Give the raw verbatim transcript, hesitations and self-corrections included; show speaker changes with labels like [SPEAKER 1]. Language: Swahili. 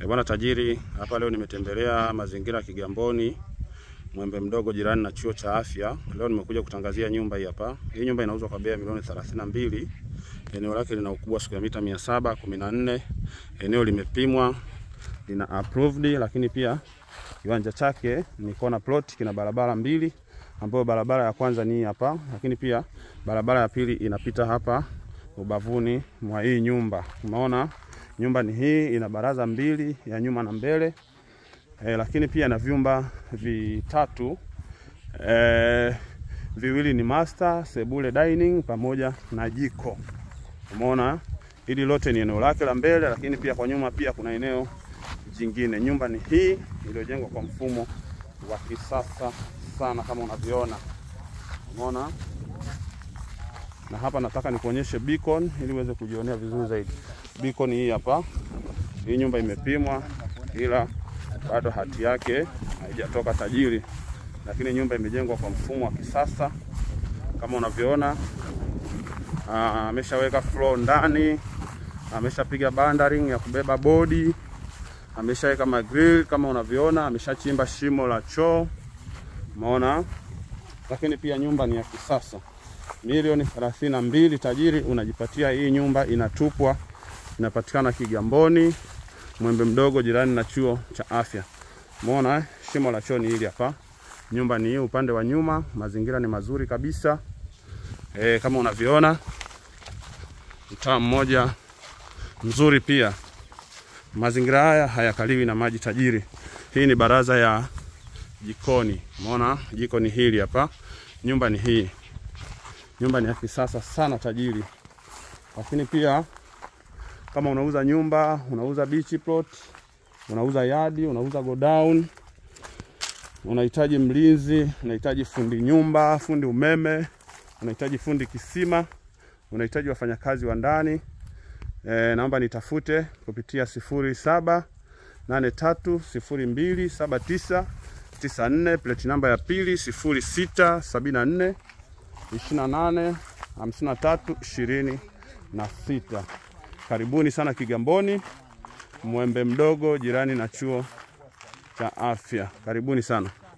[SPEAKER 1] E bwana tajiri, hapa leo nimetembelea mazingira ya Kigamboni, Mwembe Mdogo, jirani na chuo cha afya. Leo nimekuja kutangazia nyumba hii hapa. Hii nyumba inauzwa kwa bei ya milioni thelathini na mbili. Eneo lake lina ukubwa wa square mita mia saba kumi na nne. Eneo limepimwa, lina approved, lakini pia kiwanja chake ni corner plot, kina barabara mbili, ambapo barabara ya kwanza ni hapa, lakini pia barabara ya pili inapita hapa ubavuni mwa hii nyumba. Umeona? Nyumba ni hii, ina baraza mbili ya nyuma na mbele. E, lakini pia na vyumba vitatu. E, viwili ni master, sebule, dining pamoja na jiko. Umeona? Hili lote ni eneo lake la mbele, lakini pia kwa nyuma pia kuna eneo jingine. Nyumba ni hii iliyojengwa kwa mfumo wa kisasa sana kama unavyoona. Umeona? Na hapa nataka nikuonyeshe beacon ili uweze kujionea vizuri zaidi. Beacon hii hapa. Hii nyumba imepimwa ila bado hati yake haijatoka tajiri, lakini nyumba imejengwa kwa mfumo wa kisasa kama unavyoona. Ameshaweka floor ndani, ameshapiga bandering ya kubeba bodi, ameshaweka magrill kama unavyoona, ameshachimba shimo la choo. Umeona? Lakini pia nyumba ni ya kisasa. Milioni thelathini na mbili tajiri unajipatia hii nyumba, inatupwa, inapatikana Kigamboni, Mwembe Mdogo, jirani na chuo cha afya. Umeona? Shimo la choo ni hili hapa. Nyumba ni hii upande wa nyuma, mazingira ni mazuri kabisa. E, kama unavyoona, mtaa mmoja mzuri pia. Mazingira haya hayakaliwi na maji tajiri. Hii ni baraza ya jikoni. Umeona? Jiko ni hili hapa. Nyumba ni hii. Nyumba ni ya kisasa sana tajiri. Lakini pia kama unauza nyumba, unauza beach plot, unauza yadi, unauza go down, unahitaji mlinzi, unahitaji fundi nyumba, fundi umeme, unahitaji fundi kisima, unahitaji wafanyakazi wa ndani, e, naomba nitafute kupitia sifuri saba nane tatu sifuri mbili saba tisa tisa nne, plate namba ya pili sifuri sita sabini na nne ishirini na nane hamsini na tatu ishirini na sita. Karibuni sana Kigamboni, Mwembe Mdogo, jirani na chuo cha afya. Karibuni sana.